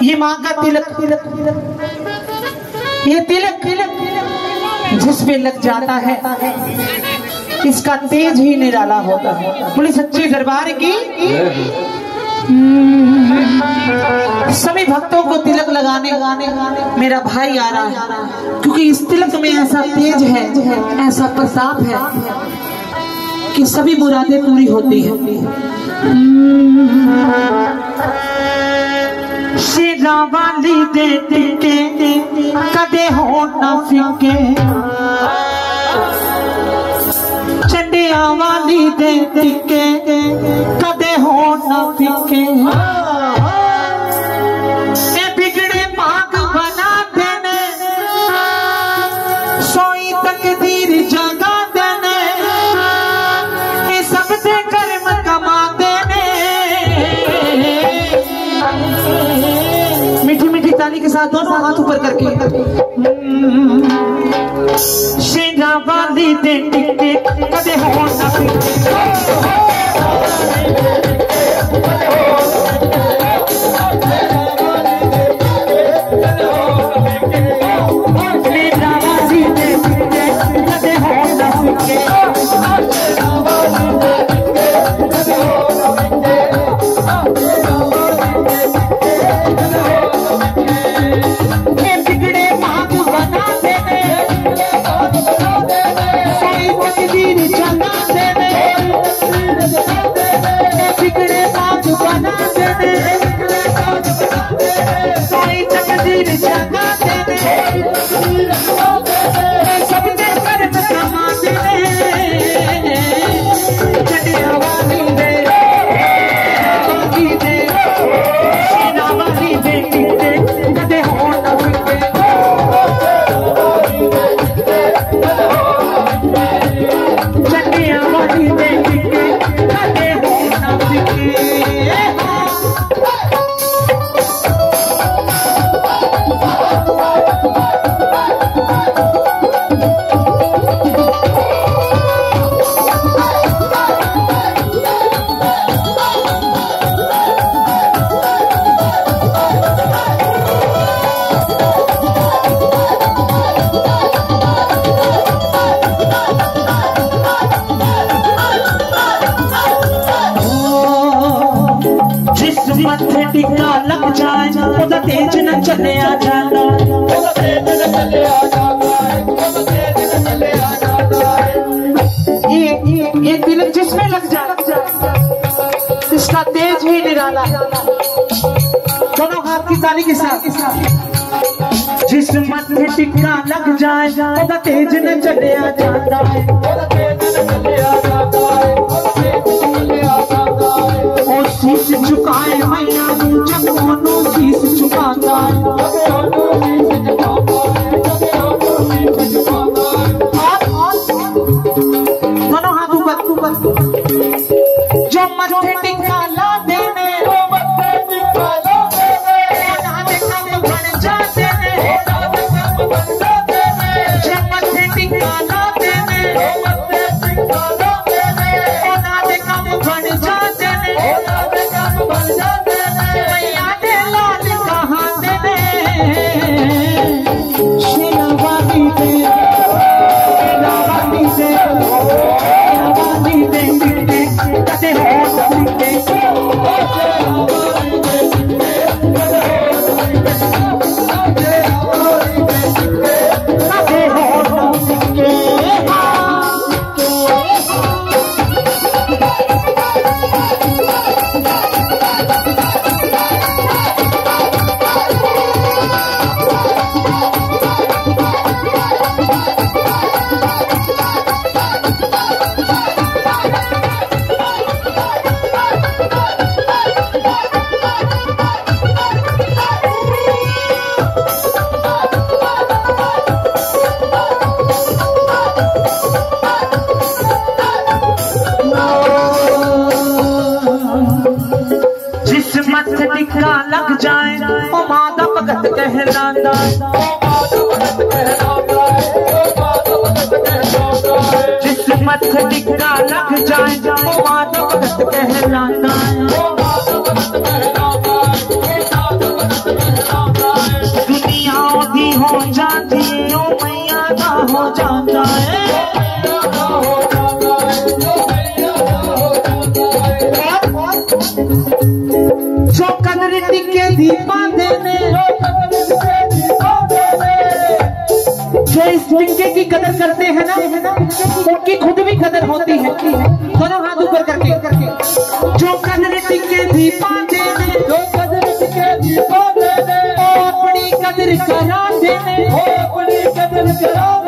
ये माँ का तिलक, ये तिलक जिस पे लग जाता है इसका तेज ही निराला होता है। बोले सच्चे दरबार की सभी भक्तों को तिलक लगाने मेरा भाई आ रहा है, क्योंकि इस तिलक में ऐसा तेज है, ऐसा प्रताप है कि सभी मुरादें पूरी होती है। शेरा वाली दे टिके कदे हो ना फिके, चंडिया वाली दे टिके कदे हो ना फिके, बिगड़े मांग बना देने सोई तकदीर जगा देने, ये सब से कर्म कमा देने। मीठी मीठी ताली के साथ दोनों हाथ ऊपर करके शेरा वाली दे टिके कदे हो ना फिके, मत्थे टिक्का लग जाए ओदा तेज न चले आ जाता, ये तिलक जिसमें लग जाए इसका तेज ही निराला। दोनों हाथ की ताली के साथ जिस मत्थे टिक्का लग जाए ओदा तेज न चले आ जाता है, और शीश झुकाए मैया जब मोनू शीश झुकाता है, दोनों हाथ ऊपर जो मत्थे टिक्का ला देने बन जाते हैं, जो मत्थे टिक्का ला देने बन जाते मैया दे लाल कहाँ देने, शेरा वाली दे कदे हो टिक्का लग जाए ओ मादा भगत कहलांदा, जिस मत्थे टिक्का लग जाए ओ मादा भगत कहलांदा। जो कदर टिके दीपा देने, जो इस टिक्के की कदर करते हैं ना, उनकी खुद भी कदर होती है। दोनों हाथ ऊपर करके, जो कदर टिके दीपा देने, जो कदर टिके दीपा देने, अपनी कदर करा देने, अपनी कदर करा